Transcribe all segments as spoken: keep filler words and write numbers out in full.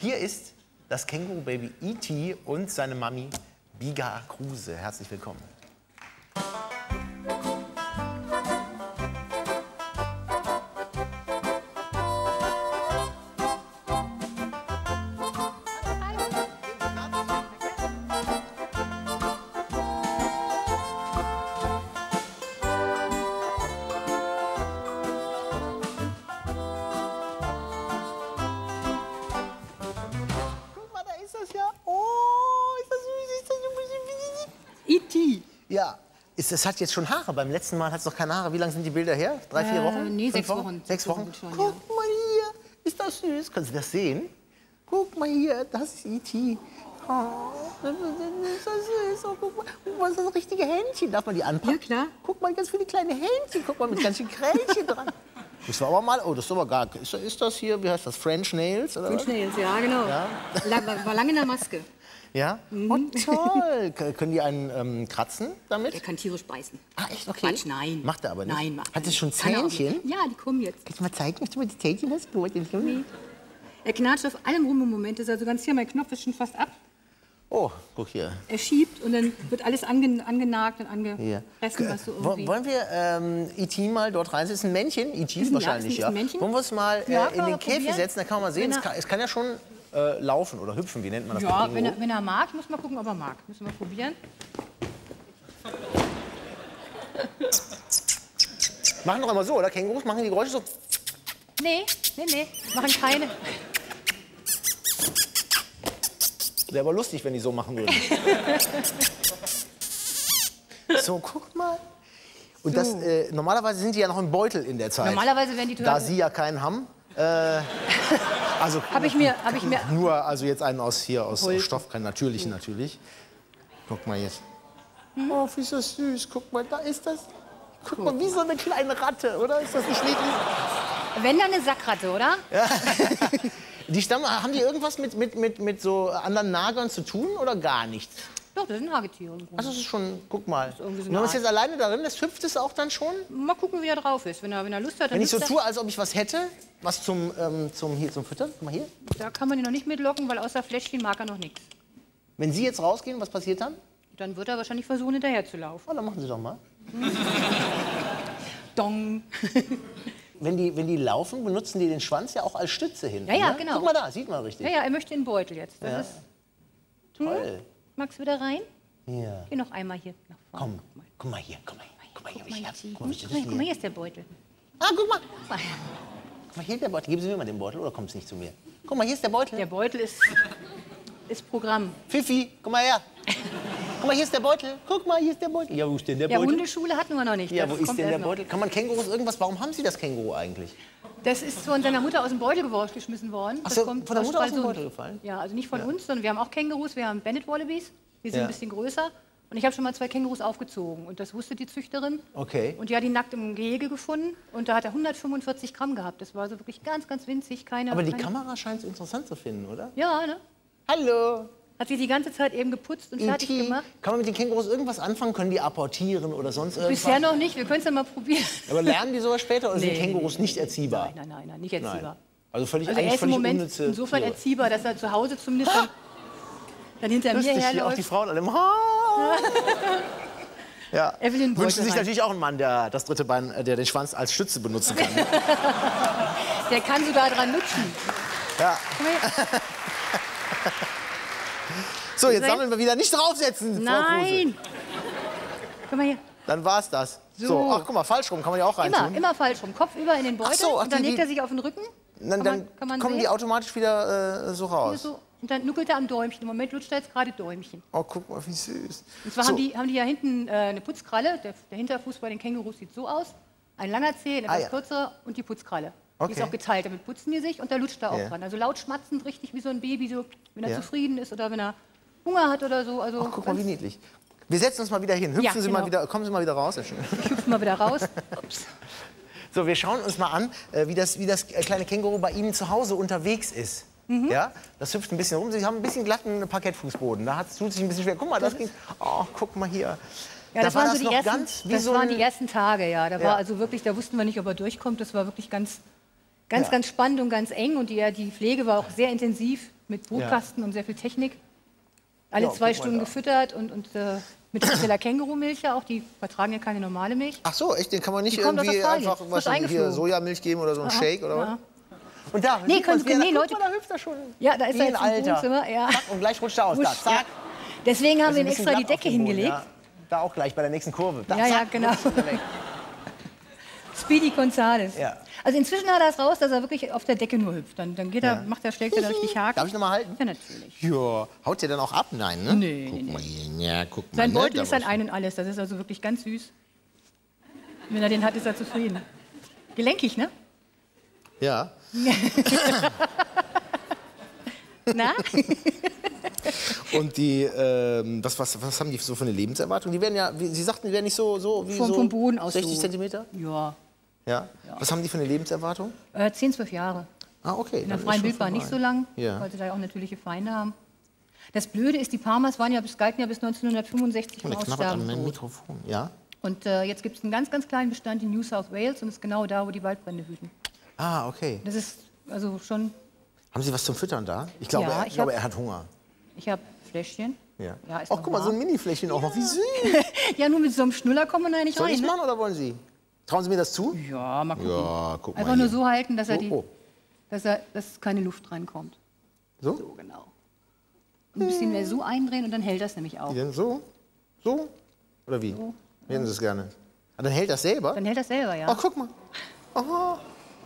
Hier ist das Känguru-Baby E T und seine Mami Biga Kruse. Herzlich willkommen. E T Ja, ist, es hat jetzt schon Haare. Beim letzten Mal hat es noch keine Haare. Wie lange sind die Bilder her? Drei, vier Wochen? Äh, nee, Fünf sechs Wochen. Sechs Wochen? Schon, Guck ja. mal hier, ist das süß? Können Sie das sehen? Guck mal hier, das ist E T. Oh, das ist so süß. Oh, guck mal, guck mal, das sind richtige Händchen. Darf man die anpacken? Ja, klar. Guck mal, ganz viele kleine Händchen. Guck mal, mit ganz vielen Kränchen dran. Das war aber mal, oh, das ist aber gar, ist, ist das hier, wie heißt das, French Nails? Oder French was? Nails, ja, genau. Ja. La- War, war lange in der Maske. Ja? Mhm. Oh, toll. K- Können die einen ähm, kratzen damit? Er kann tierisch beißen. Ah, echt? Okay. Quatsch, nein. Macht er aber nicht? Nein, macht er Hat es nicht. schon Kann er auch nicht. Zähnchen? Ja, die kommen jetzt. Kannst du mal zeigen, dass du mal die Zähnchen hast? Gut, Nee. Er knatscht auf allem rum im Moment. Das ist also ganz hier, mein Knopf ist schon fast ab. Oh, guck hier. Er schiebt und dann wird alles ange angenagt und Hier. angefressen, was so Wo- irgendwie... Wollen wir ähm, E T mal dort rein? Das ist ein Männchen, E T Ist ein- wahrscheinlich, ist ja. ein Männchen? Wollen wir es mal äh, Ja, in kann den man Käfig probieren. setzen? Da kann man mal sehen, Wenn es er- kann, es kann ja schon äh, laufen oder hüpfen. Wie nennt man das? bei Ja, Känguru? wenn er, wenn er mag, muss man gucken, ob er mag. Müssen wir probieren. Machen doch immer so, oder? Kängurus machen die Geräusche so. Nee, nee, nee, machen keine. Wäre aber lustig, wenn die so machen würden. So, guck mal. Und das, äh, normalerweise sind die ja noch im Beutel in der Zeit. Normalerweise werden die Da total... Sie ja keinen haben. Äh, also Hab ich mir- hab ich mir- nur also jetzt einen aus hier aus, aus Holz. Stoff, keinen natürlichen natürlich. Guck mal jetzt. Oh, wie ist das süß. Guck mal, da ist das. Guck mal, wie so eine kleine Ratte, oder? Ist das nicht niedlich? Wenn dann eine Sackratte, oder? Die stammen, haben die irgendwas mit, mit, mit, mit so anderen Nagern zu tun oder gar nichts? Doch, das sind Nagetiere. im Grunde. Also das ist schon, guck mal. irgendwie so Und wenn man eine es jetzt alleine darin lässt, hüpft es auch dann schon? Mal gucken, wie er drauf ist. Wenn er, wenn er Lust hat, dann Wenn ich so hüpft tue, als ob ich was hätte, was zum, ähm, zum, hier, zum Füttern, guck mal hier. er. Da kann man ihn noch nicht mitlocken, weil außer Fläschchen mag er noch nichts. Wenn Sie jetzt rausgehen, was passiert dann? Dann wird er wahrscheinlich versuchen, hinterher zu laufen. Oh, dann machen Sie doch mal. Dong. Wenn die, wenn die laufen, benutzen die den Schwanz ja auch als Stütze hinten. Ja, ja, ne? genau. Guck mal da, sieht man richtig. Ja, ja, er möchte in den Beutel jetzt. Das Ja. ist, Toll. magst du wieder rein? Ja. Geh noch einmal hier nach vorne. Komm, guck mal hier, guck mal hier. Guck mal hier, Guck wie mal, ich hab. Itzi. Guck mal, wie Guck das mal, guck mal, hier. hier ist der Beutel. Ah, guck mal. Guck mal. Guck mal, hier ist der Beutel. Geben Sie mir mal den Beutel oder kommt es nicht zu mir? Guck mal, hier ist der Beutel. Der Beutel ist, ist Programm. Fifi, guck mal her. Guck mal, hier ist der Beutel. Guck mal, hier ist der Beutel. Ja, wo ist denn der Ja, Beutel? Hundeschule hatten wir noch nicht. Ja, Das wo ist kommt denn der erst noch. Beutel? Kann man Kängurus irgendwas? Warum haben Sie das Känguru eigentlich? Das ist von seiner Mutter aus dem Beutel geworfen, geschmissen worden. Ach Das so, kommt von der Mutter aus dem Stralsund. Beutel gefallen? Ja, also nicht von uns, sondern wir haben auch Kängurus. Wir haben Bennett Wallabies. Die sind Ja. ein bisschen größer. Und ich habe schon mal zwei Kängurus aufgezogen. Und das wusste die Züchterin. Okay. Und die hat ihn nackt im Gehege gefunden. Und da hat er hundertfünfundvierzig Gramm gehabt. Das war so wirklich ganz, ganz winzig. Keine, Aber die keine... Kamera scheint es interessant zu finden, oder? Ja, ne? Hallo. Hat sie die ganze Zeit eben geputzt und fertig E T. gemacht. Kann man mit den Kängurus irgendwas anfangen? Können die apportieren oder sonst irgendwas? Bisher noch nicht. Wir können es ja mal probieren. Aber lernen die sowas später oder sind Nee, Kängurus nee, nicht erziehbar? Nein, nein, nein, nein, nicht erziehbar. Nein. Also völlig, Also er eigentlich ist im völlig Moment unnütze insofern Tiere. erziehbar, dass er zu Hause zumindest dann, dann hinter mir Lustig, hier auch die herläuft. Frauen alle im Haar. Ja. Evelyn Wünschen wollte sich rein. natürlich auch einen Mann, der das dritte Bein, äh, der den Schwanz als Stütze benutzen kann. Der kann sogar dran lutschen. Ja. Komm mal her. So, jetzt Nein. sammeln wir wieder. Nicht draufsetzen, Frau Kruse. Nein! Komm mal hier. Dann war's das. So. So. Ach, guck mal, falsch rum, kann man ja auch rein Immer, tun. immer falsch rum. Kopf über in den Beutel. so, ach, und dann die- legt die- er sich auf den Rücken. Dann, Kann dann man- kann man kommen die sehen? automatisch wieder äh, so Hier raus. so. Und dann nuckelt er am Däumchen. Im Moment lutscht er jetzt gerade Däumchen. Oh, guck mal, wie süß. Und zwar so. haben, die, haben die ja hinten äh, eine Putzkralle. Der, der Hinterfuß bei den Kängurus sieht so aus. Ein langer Zeh, ein etwas Ah, ja. kürzer und die Putzkralle. Die Okay. ist auch geteilt. Damit putzen die sich und da lutscht er auch Ja. dran. Also laut schmatzend, richtig wie so ein Baby, so, wenn er Ja. zufrieden ist oder wenn er Hunger hat oder so. Also Ach, guck mal, ganz- wie niedlich. Wir setzen uns mal wieder hin. Hüpfen Ja, Sie mal genau. wieder, kommen Sie mal wieder raus. Sehr schön. Ich hüpfe mal wieder raus. Ups. So, wir schauen uns mal an, äh, wie, das, wie das kleine Känguru bei Ihnen zu Hause unterwegs ist. Mhm. Ja? Das hüpft ein bisschen rum. Sie haben ein bisschen glatten Parkettfußboden. Da tut sich ein bisschen schwer. Guck mal, das ging. Oh, guck mal hier. Ja, Da das war waren das so die noch ersten, ganz wie das so waren ein- die ersten Tage, ja. Da Ja. war also wirklich, da wussten wir nicht, ob er durchkommt. Das war wirklich ganz, ganz, Ja. ganz spannend und ganz eng und die, die Pflege war auch sehr intensiv. mit Brutkasten ja. und sehr viel Technik. Alle ja, zwei Stunden gefüttert und, und äh, mit spezieller Kängurumilch ja auch. Die vertragen ja keine normale Milch. Ach so, echt? Den kann man nicht irgendwie einfach was hier Sojamilch geben oder so ein Aha. Shake oder ja. was? Und da, nee, können, können, nee, Leute, mal, da hüpft er schon. Ja, da ist er jetzt im Wohnzimmer. Ja. Zack, und gleich rutscht er aus. Da, zack. Ja. Deswegen haben wir ihm extra die Decke hingelegt. Ja. Da auch gleich bei der nächsten Kurve. Da, ja, zack, ja, genau. Speedy Gonzales. Ja. Also inzwischen hat er es raus, dass er wirklich auf der Decke nur hüpft. Dann, dann geht er, ja. macht er, schlägt er da richtig Haken. Darf ich noch mal halten? Ja, natürlich. Ja. Haut der dann auch ab? Nein, ne? Nee, guck nee, mal hier. Ja, guck mal. Sein Beutel ist ein Ein und Alles. Das ist also wirklich ganz süß. Wenn er den hat, ist er zufrieden. Gelenkig, ne? Ja. Na? Und die, ähm, was, was, was haben die so für eine Lebenserwartung? Die werden ja, wie, Sie sagten, die werden nicht so, so wie vom, so vom Boden aus sechzig so. Zentimeter? Ja. ja. Ja. Was haben die für eine Lebenserwartung? Äh, zehn, zwölf Jahre. Ah, okay. In der freien Wildbahn nicht so lang, ja. weil sie da ja auch natürliche Feinde haben. Das Blöde ist, die Parmas waren ja bis, galten ja bis neunzehnhundertfünfundsechzig im Aussterben. Mein Mikrofon, ja. Und äh, jetzt gibt es einen ganz, ganz kleinen Bestand in New South Wales und ist genau da, wo die Waldbrände wüten. Ah, okay. Das ist also schon... Haben Sie was zum Füttern da? Ich glaube, ja, er, ich glaube er hat Hunger. Ich habe Fläschchen. Ja. Ja, ist Ach, guck mal, so ein Mini-Fläschchen ja. auch noch. Wie süß. Ja, nur mit so einem Schnuller kommen wir da nicht rein. Soll ich ne? machen oder wollen Sie? Trauen Sie mir das zu? Ja, mal gucken. Ja, guck mal Einfach hier. nur so halten, dass, er so, die, oh. dass, er, dass keine Luft reinkommt. So? So, genau. Ein bisschen mehr so eindrehen und dann hält das nämlich auch. Wie denn? So? So? Oder wie? So. Wie hätten Sie es gerne? Ah, dann hält das selber? Dann hält das selber, ja. Ach, guck mal. Oh.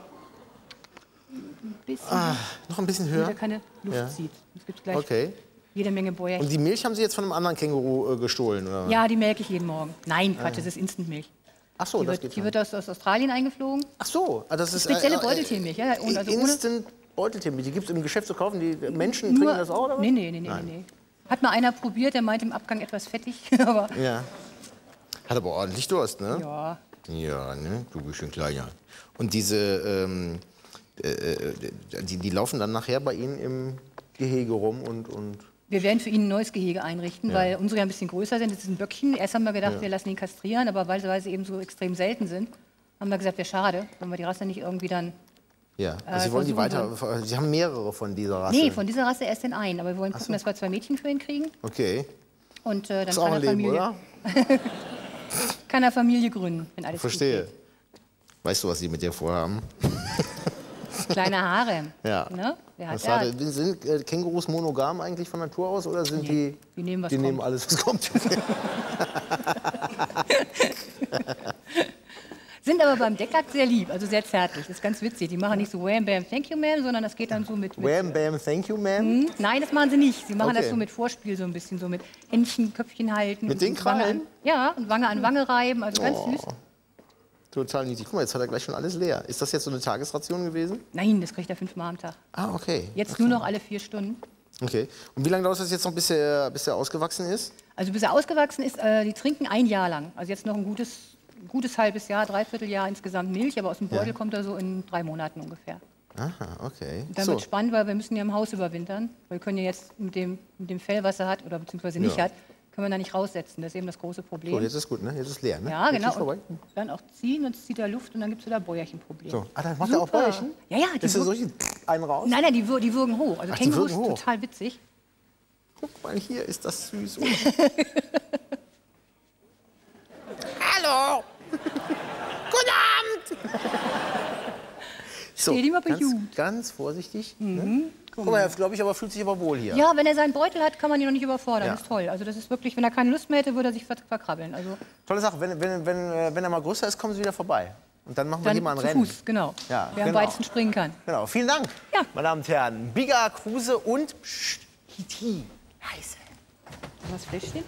Ein bisschen. Ah, noch ein bisschen höher? Damit er keine Luft ja. zieht. Es gibt gleich okay. jede Menge Bäuerchen. Und die Milch haben Sie jetzt von einem anderen Känguru äh, gestohlen, oder? Ja, die melke ich jeden Morgen. Nein, Quatsch, ah. das ist Instantmilch. Ach so, die das wird, geht Die wird aus, aus Australien eingeflogen. Ach so, ah, das ist... Spezielle äh, äh, Beuteltiermilch, ja. Und also Instant Beuteltiermilch, die gibt es im Geschäft zu kaufen. Die Menschen Nur, trinken das auch, oder was? Nee, nee, nee, nee, nee. Hat mal einer probiert, der meint im Abgang etwas fettig, aber... Ja. Hat aber ordentlich Durst, ne? Ja. Ja, ne? Du bist schon kleiner. Und diese, ähm, äh, die, die laufen dann nachher bei Ihnen im Gehege rum und... und wir werden für ihn ein neues Gehege einrichten, ja. weil unsere ja ein bisschen größer sind. Das ist ein Böckchen. Erst haben wir gedacht, ja. wir lassen ihn kastrieren, aber weil, weil sie eben so extrem selten sind, haben wir gesagt, wäre schade, wenn wir die Rasse nicht irgendwie dann... Ja, also Sie wollen die weiter... Wollen. Sie haben mehrere von dieser Rasse? Nee, von dieser Rasse erst den einen. Aber wir wollen gucken, so. dass wir zwei Mädchen für ihn kriegen. Okay. Und äh, dann ist kann auch ein er Familie... Leben, oder? kann er Familie gründen, wenn alles Verstehe. gut geht. Weißt du, was Sie mit dir vorhaben? Kleine Harem. Ja. Ne? Wer hat hat sind äh, Kängurus monogam eigentlich von Natur aus oder sind nee, die? Die nehmen, was die kommt. nehmen alles, was kommt. Sind aber beim Deckakt sehr lieb, also sehr zärtlich. Das ist ganz witzig. Die machen nicht so Wham Bam Thank You Man, sondern das geht dann so mit. mit Wham Bam Thank You Man? Hm? Nein, das machen sie nicht. Sie machen okay. das so mit Vorspiel, so ein bisschen so mit Händchen, Köpfchen halten. Mit den Krallen? Ja, und Wange an Wange reiben, also ganz oh. süß. Total niedlich. Guck mal, jetzt hat er gleich schon alles leer. Ist das jetzt so eine Tagesration gewesen? Nein, das kriegt er fünfmal am Tag. Ah, okay. Jetzt okay. nur noch alle vier Stunden. Okay. Und wie lange dauert das jetzt noch, bis er, bis er ausgewachsen ist? Also bis er ausgewachsen ist, äh, die trinken ein Jahr lang. Also jetzt noch ein gutes, gutes halbes Jahr, dreiviertel Jahr insgesamt Milch, aber aus dem Beutel ja. kommt er so in drei Monaten ungefähr. Aha, okay. Und dann so. wird spannend, weil wir müssen ja im Haus überwintern. Wir können ja jetzt mit dem, mit dem Fell, was er hat, oder beziehungsweise nicht ja. hat, können wir da nicht raussetzen. Das ist eben das große Problem. So, jetzt ist gut, ne? Jetzt ist leer, ne? Ja, jetzt genau. Und dann auch ziehen, sonst zieht er Luft und dann gibt es wieder Bäuerchenprobleme. So. Ah, dann macht er auch Bäuerchen? Ja, ja. Die ist so richtig einen raus? Nein, nein, die, die würgen hoch. Also Ach, Kängurus hoch. total witzig. Guck mal, hier ist das süß. Hallo! Guten Abend! So, ganz, ganz vorsichtig. Mhm. Ne? Guck mal, er, glaube ich, aber fühlt sich aber wohl hier. Ja, wenn er seinen Beutel hat, kann man ihn noch nicht überfordern. Ja. Das ist toll. Also das ist wirklich, wenn er keine Lust mehr hätte, würde er sich verkrabbeln. Also tolle Sache. Wenn, wenn, wenn, wenn er mal größer ist, kommen Sie wieder vorbei. Und dann machen wir dann hier mal ein zu Rennen. Fuß, genau. Ja, Wer genau. am weitesten springen kann. Genau. Vielen Dank, ja. meine Damen und Herren. Biga, Kruse und Psst, Hiti. Heiße. Was Fläschchen?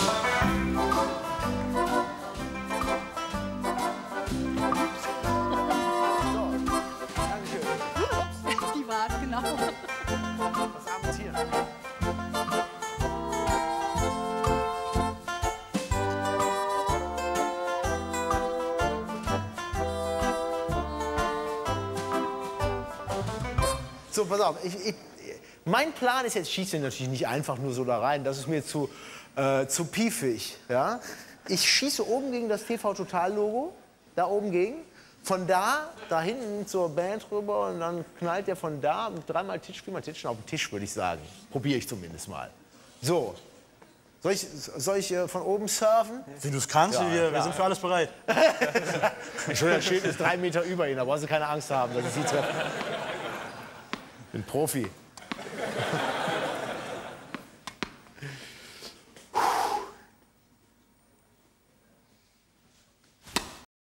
Die war es, genau. Was abends hier? So, pass auf. Ich, ich, mein Plan ist jetzt, ich schieße natürlich nicht einfach nur so da rein. Das ist mir zu, äh, zu piefig. Ja? Ich schieße oben gegen das T V Total Logo. Da oben gegen. von da, da hinten zur Band rüber und dann knallt der von da dreimal Titsch, viermal Titschen auf den Tisch, würde ich sagen. Probiere ich zumindest mal. So. Soll ich, soll ich äh, von oben surfen? Wenn du es kannst, Ja, wir, ja. wir sind für alles bereit. Entschuldigung, das Schild ist drei Meter über Ihnen, da brauchen Sie keine Angst haben, dass ich Sie treffe. Ich bin Profi.